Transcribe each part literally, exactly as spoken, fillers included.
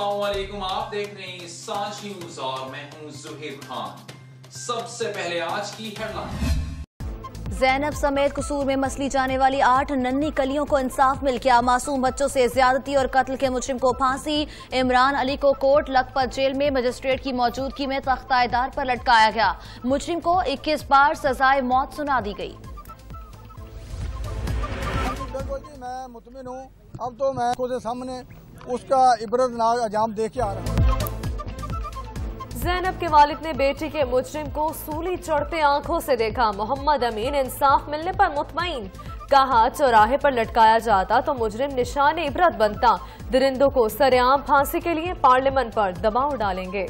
अस्सलाम वालेकुम, आप देख रहे हैं सांझ न्यूज और मैं हूं जुहेर खान। सबसे पहले आज की हेडलाइन। ज़ैनब समेत कसूर में मसली जाने वाली आठ नन्ही कलियों को इंसाफ मिल गया। मासूम बच्चों से ज्यादती और कत्ल के मुजरिम को फांसी। इमरान अली को कोट लखपत जेल में मजिस्ट्रेट की मौजूदगी में तख्ताएदार पर लटकाया गया। मुजरिम को इक्कीस बार सजाए मौत सुना दी गई। देखो जी, मैं मुतमिन हूँ। अब तो मैं खुद सामने उसका इबरतनाक अंजाम देख के आ रहा हूँ। ज़ैनब के वालिद ने बेटी के मुजरिम को सूली चढ़ते आंखों से देखा। मोहम्मद अमीन इंसाफ मिलने पर मुतमईन, कहा चौराहे पर लटकाया जाता तो मुजरिम निशान इबरत बनता। दरिंदों को सरेआम फांसी के लिए पार्लियामेंट पर दबाव डालेंगे।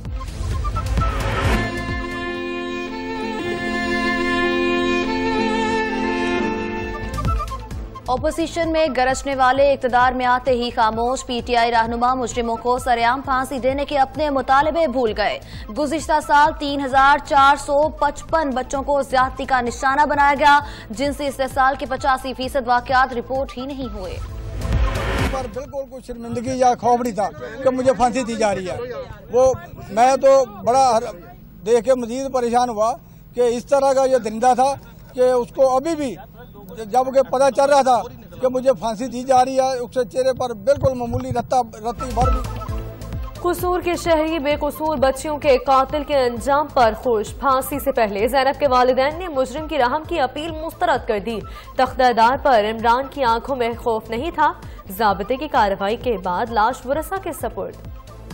ओपोजिशन में गरजने वाले इक्तदार में आते ही खामोश। पीटीआई रहनुमा मुजरिमों को सरेआम फांसी देने के अपने मुतालबे भूल गए। गुज़िश्ता साल तीन हजार चार सौ पचपन बच्चों को ज्यादती का निशाना बनाया गया, जिनसे इस्तेसाल के पचासी फीसद वाकयात रिपोर्ट ही नहीं हुए। पर बिल्कुल कोई शर्मिंदगी या खौफ नहीं था कि मुझे फांसी दी जा रही है। वो मैं तो बड़ा देख के मजीद परेशान हुआ कि इस तरह का ये दरिंदा था कि उसको अभी भी जब के पता चल रहा था कि मुझे फांसी दी जा रही है, उसके चेहरे पर बिल्कुल मामूली रत्ता रत्ती भर भी। कसूर के शहरी बेकसूर बच्चियों के कातिल के अंजाम पर खुश। फांसी से पहले ज़ैनब के वालिदैन ने मुजरिम की रहम की अपील मुस्तरद कर दी। तख्तादार पर इमरान की आंखों में खौफ नहीं था। ज़ाब्ते की कार्रवाई के बाद लाश वरसा के सपुर्द।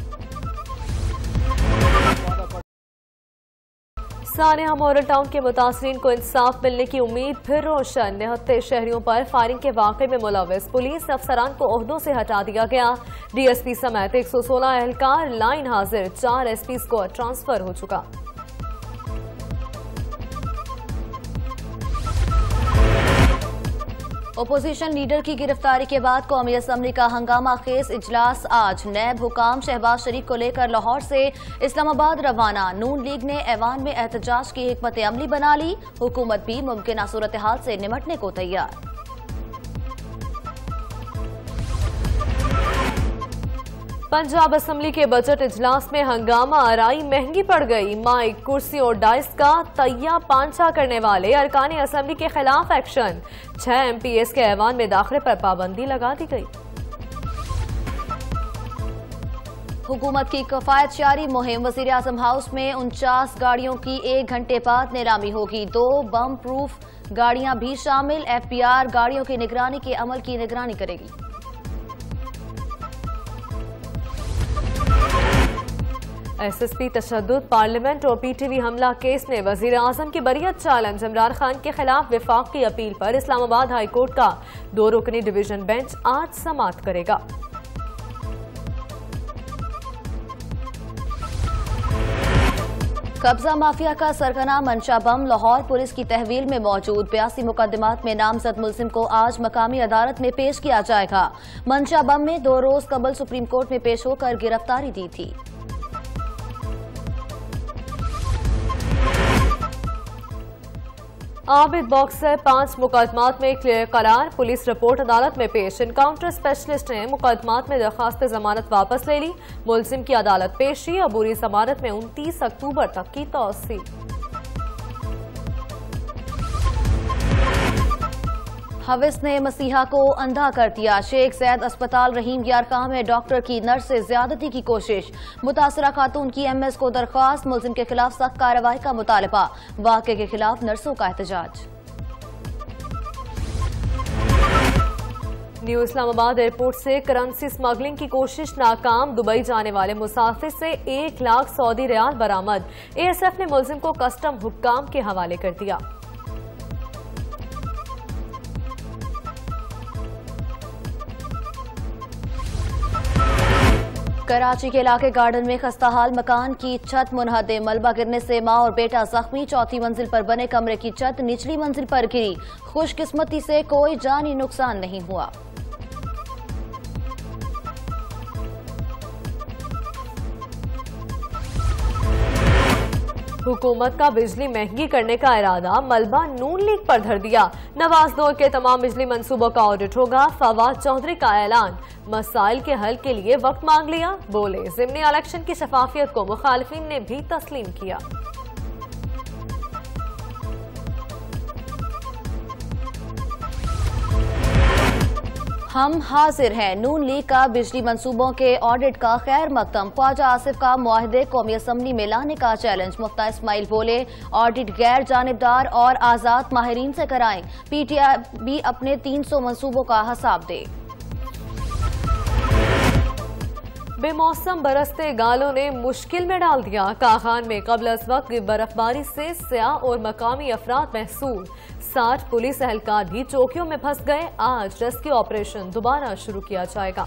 सानेहा मॉडल टाउन के मुतासरीन को इंसाफ मिलने की उम्मीद फिर रोशन। निहत्ते शहरियों पर फायरिंग के वाक़े में मुलविस पुलिस अफसरान को ओहदों से हटा दिया गया। डीएसपी समेत एक सौ सोलह एहलकार लाइन हाजिर। चार एसपी को ट्रांसफर हो चुका। ओपोजिशन लीडर की गिरफ्तारी के बाद कौमी असम्बली का हंगामा खेज इजलास आज। नैब हुकाम शहबाज शरीफ को लेकर लाहौर से इस्लामाबाद रवाना। नून लीग ने ऐवान में एहतजाज की हिकमत अमली बना ली। हुकूमत भी मुमकिन सूरत हाल से निमटने को तैयार। पंजाब असम्बली के बजट इजलास में हंगामा। आराई महंगी पड़ गई। माइक, कुर्सी और डाइस का तैया पांचा करने वाले अरकान असम्बली के खिलाफ एक्शन। छह एमपीएस के ऐवान में दाखिले पर पाबंदी लगा दी गई। हुकूमत की कफायत जारी मुहिम। वजीर आजम हाउस में उनचास गाड़ियों की एक घंटे बाद नीलामी होगी। दो बम प्रूफ गाड़ियां भी शामिल। एफपीआर गाड़ियों की निगरानी के अमल की निगरानी करेगी। एसएसपी तशद्दुद, पार्लियामेंट और पीटीवी हमला केस ने वजीर आजम की बरियत चैलेंज। इमरान खान के खिलाफ विफाक की अपील पर इस्लामाबाद हाई कोर्ट का दो रुकनी डिवीजन बेंच आज समाअत करेगा। कब्जा माफिया का सरगना मंशा बम लाहौर पुलिस की तहवील में मौजूद। बयासी मुकदमात में नामजद मुलजिम को आज मकामी अदालत में पेश किया जाएगा। मंशा बम में दो रोज कबल सुप्रीम कोर्ट में पेश होकर गिरफ्तारी दी थी। आबिद बॉक्सर पांच मुकदमात में क्लियर करार। पुलिस रिपोर्ट अदालत में पेश। इनकाउंटर स्पेशलिस्ट ने मुकदमात में दरखास्त जमानत वापस ले ली। मुलजिम की अदालत पेशी अबूरी जमानत में उनतीस अक्टूबर तक की तौसी। हविस ने मसीहा को अंधा कर दिया। शेख जैद अस्पताल रहीम यार खां में डॉक्टर की नर्स से ज्यादती की कोशिश। मुतासरा खातून की एमएस को दरख्वास्त। मुलजिम के खिलाफ सख्त कार्रवाई का मुतालबा। वाक़े के खिलाफ नर्सों का एहतजाज। न्यू इस्लामाबाद एयरपोर्ट से करेंसी स्मगलिंग की कोशिश नाकाम। दुबई जाने वाले मुसाफिर से एक लाख सऊदी रियाल बरामद। एएसएफ ने मुलजिम को कस्टम हुक्काम के हवाले कर दिया। कराची के इलाके गार्डन में खस्ताहाल मकान की छत मुनहदे। मलबा गिरने से मां और बेटा जख्मी। चौथी मंजिल पर बने कमरे की छत निचली मंजिल पर गिरी। खुशकिस्मती से कोई जानी नुकसान नहीं हुआ। हुकूमत का बिजली महंगी करने का इरादा, मलबा नून लीग पर धर दिया। नवाज दौर के तमाम बिजली मंसूबों का ऑडिट होगा। फवाद चौधरी का ऐलान, मसाइल के हल के लिए वक्त मांग लिया। बोले, ज़िमनी इलेक्शन की शफाफियत को मुखालिफिन ने भी तस्लीम किया। हम हाजिर हैं, नून लीग का बिजली मंसूबों के ऑडिट का खैर मकदम। ख्वाजा आसिफ का मुआहदे कौमी असम्बली में लाने का चैलेंज। मुफ्ता इस्माइल बोले, ऑडिट गैर जानिबदार और आजाद माहिरीन से कराएं। पीटीआई भी अपने तीन सौ मंसूबों का हिसाब दे। बेमौसम बरसते गालों ने मुश्किल में डाल दिया। कागान में कबल अज वक्त बर्फबारी से स्याह और मकामी अफराद महसूर। साठ पुलिस एहलकार भी चौकियों में फंस गए। आज रेस्क्यू ऑपरेशन दोबारा शुरू किया जाएगा।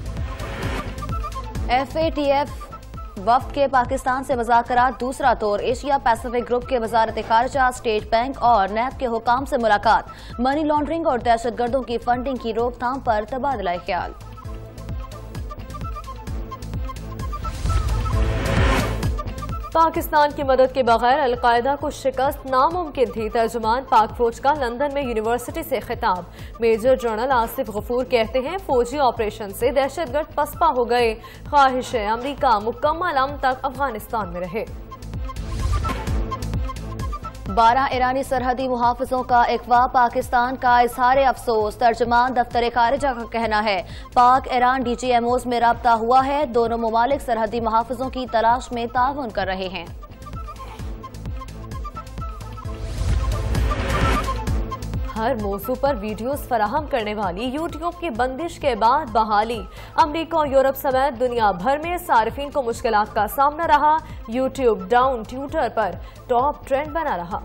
एफ ए टी एफ वफ्द के पाकिस्तान से मुज़ाकरात दूसरा दौर। एशिया पैसिफिक ग्रुप के वजारत खारजा, स्टेट बैंक और नैब के हुकाम से मुलाकात। मनी लॉन्ड्रिंग और दहशतगर्दों की फंडिंग की रोकथाम पर तबादला ख्याल। पाकिस्तान की मदद के बगैर अलकायदा को शिकस्त नामुमकिन थी। तर्जुमान पाक फौज का लंदन में यूनिवर्सिटी से खिताब। मेजर जनरल आसिफ गफूर कहते हैं, फौजी ऑपरेशन से दहशतगर्द पसपा हो गए। ख्वाहिश है अमरीका मुकम्मल अमन तक अफगानिस्तान में रहे। बारह ईरानी सरहदी मुहाफिजों का इकवा। पाकिस्तान का इजहार अफसोस। तर्जमान दफ्तर खारिजा का कहना है, पाक ईरान डी जी एम ओज में राब्ता हुआ है। दोनों ममालिक सरहदी मुहाफिजों की तलाश में ताउन कर रहे हैं। हर मौजू पर वीडियोस फराहम करने वाली यूट्यूब की बंदिश के बाद बहाली। अमरीका और यूरोप समेत दुनिया भर में सारिफीन को मुश्किलात का सामना रहा। यूट्यूब डाउन ट्विटर पर टॉप ट्रेंड बना रहा।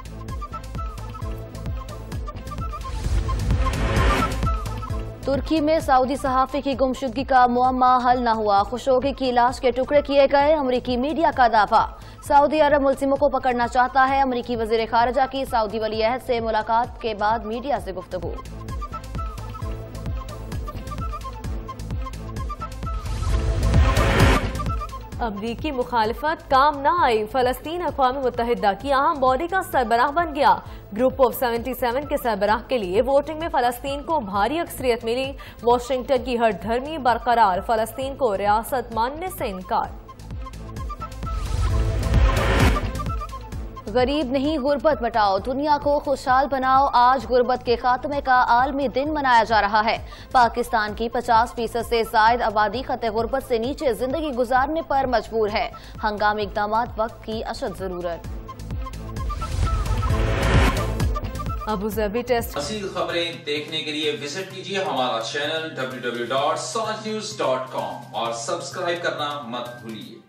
तुर्की में सऊदी सहाफी की गुमशुदगी का मुअम्मा हल न हुआ। खुशोगी की लाश के टुकड़े किए गए। अमरीकी मीडिया का दावा, सऊदी अरब मुल्जिमों को पकड़ना चाहता है। अमरीकी वजीर खारजा की सऊदी वली अहद से मुलाकात के बाद मीडिया से गुफ्तगू। अमरीकी मुखालिफत काम न आई। फलस्तीन अक़वाम मुत्तहिदा की अहम बॉडी का सरबराह बन गया। ग्रुप ऑफ सतहत्तर के सरबराह के लिए वोटिंग में फलस्तीन को भारी अक्सरियत मिली। वाशिंगटन की हर धर्मी बरकरार। फलस्तीन को रियासत मानने से इनकार। गरीब नहीं, गुर्बत मिटाओ, दुनिया को खुशहाल बनाओ। आज गुर्बत के खात्मे का आलमी दिन मनाया जा रहा है। पाकिस्तान की पचास फीसद से जायद आबादी खते गुर्बत से नीचे जिंदगी गुजारने पर मजबूर है। हंगामी इकदाम वक्त की अशद जरूरत। Abu Dhabi test. मज़ीद खबरें देखने के लिए विजिट कीजिए हमारा channel W W W dot Sanjh news dot com और सब्सक्राइब करना मत भूलिए।